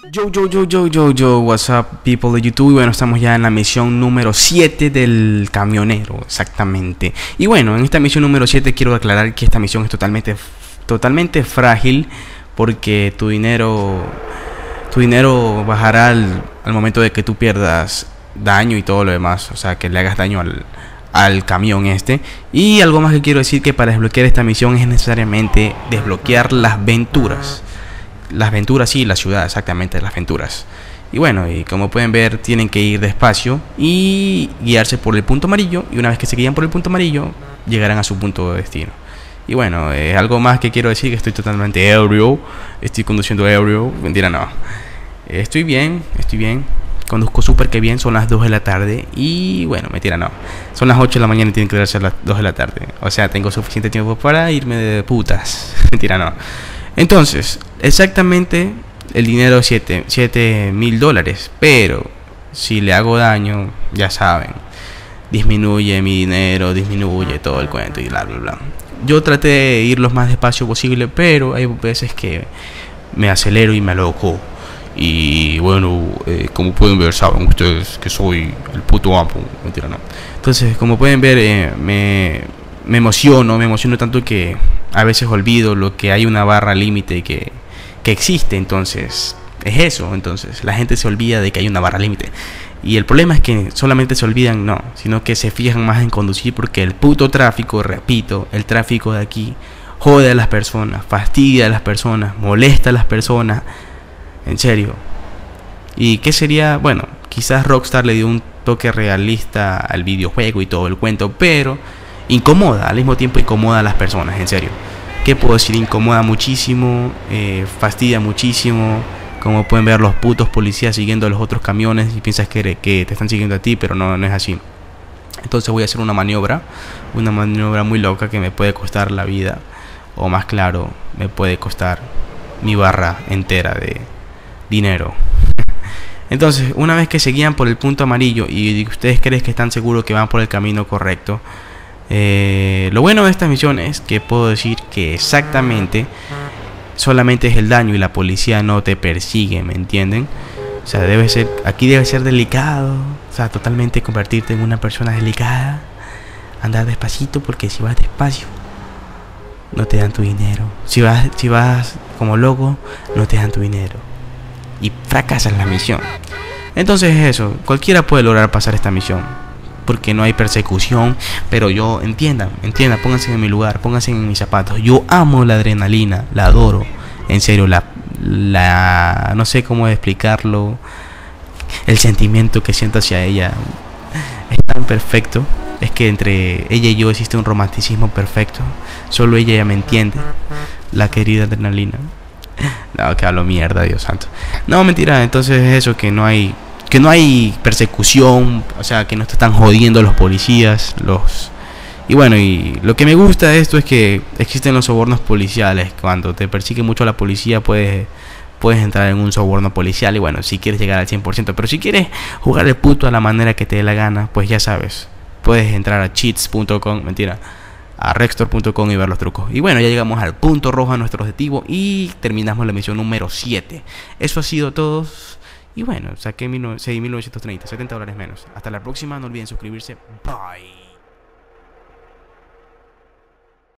Yo, what's up people de YouTube. Y bueno, estamos ya en la misión número 7 del camionero, exactamente. Y bueno, en esta misión número 7 quiero aclarar que esta misión es totalmente frágil, porque tu dinero bajará al momento de que tú pierdas daño y todo lo demás, o sea, que le hagas daño al camión este. Y algo más que quiero decir, que para desbloquear esta misión es necesariamente desbloquear las venturas. Las venturas, sí, la ciudad, exactamente, las venturas. Y bueno, y como pueden ver, tienen que ir despacio y guiarse por el punto amarillo. Y una vez que se guían por el punto amarillo, llegarán a su punto de destino. Y bueno, algo más que quiero decir, que estoy totalmente ebrio. Estoy conduciendo ebrio. Mentira, no. Estoy bien. Conduzco súper que bien. Son las 2 de la tarde. Y bueno, mentira, no. Son las 8 de la mañana y tienen que darse a las 2 de la tarde. O sea, tengo suficiente tiempo para irme de putas. Mentira, no. Entonces, exactamente el dinero es $7,000. Pero si le hago daño, ya saben, disminuye mi dinero, disminuye todo el cuento y bla bla bla. Yo traté de ir lo más despacio posible, pero hay veces que me acelero y me aloco. Y bueno, como pueden ver, saben ustedes que soy el puto amo. Mentira, no. Entonces, como pueden ver, me emociono tanto que a veces olvido lo que hay una barra límite que existe. Entonces, es eso. Entonces, la gente se olvida de que hay una barra límite. Y el problema es que solamente se olvidan, no, sino que se fijan más en conducir, porque el puto tráfico, repito, el tráfico de aquí jode a las personas, fastidia a las personas, molesta a las personas. En serio. ¿Y qué sería? Bueno, quizás Rockstar le dio un toque realista al videojuego y todo el cuento, pero incomoda, al mismo tiempo incomoda a las personas, en serio. ¿Qué puedo decir? Incomoda muchísimo, fastidia muchísimo. Como pueden ver, los putos policías siguiendo a los otros camiones y piensas que te están siguiendo a ti, pero no es así. Entonces voy a hacer una maniobra muy loca que me puede costar la vida, o más claro, me puede costar mi barra entera de dinero. Entonces, una vez que se guían por el punto amarillo y ustedes creen que están seguros que van por el camino correcto, lo bueno de esta misión es que puedo decir que exactamente solamente es el daño y la policía no te persigue, ¿me entienden? O sea, aquí debe ser delicado, o sea, totalmente convertirte en una persona delicada, andar despacito, porque si vas despacio no te dan tu dinero. Si vas como loco, no te dan tu dinero y fracasas la misión. Entonces eso, cualquiera puede lograr pasar esta misión, porque no hay persecución. Pero yo, entiendan, pónganse en mi lugar, pónganse en mis zapatos. Yo amo la adrenalina, la adoro, en serio, no sé cómo explicarlo. El sentimiento que siento hacia ella es tan perfecto. Es que entre ella y yo existe un romanticismo perfecto. Solo ella ya me entiende, la querida adrenalina. No, que hablo mierda, Dios santo. No, mentira. Entonces eso, que no hay persecución, o sea, que no te están jodiendo los policías, y bueno, y lo que me gusta de esto es que existen los sobornos policiales. Cuando te persigue mucho la policía, puedes entrar en un soborno policial. Y bueno, si quieres llegar al 100%, pero si quieres jugar el puto a la manera que te dé la gana, pues ya sabes, puedes entrar a cheats.com, mentira, a rextor.com y ver los trucos. Y bueno, ya llegamos al punto rojo, a nuestro objetivo, y terminamos la misión número 7. Eso ha sido todo. Y bueno, saqué $6,930, $70 menos. Hasta la próxima, no olviden suscribirse. Bye.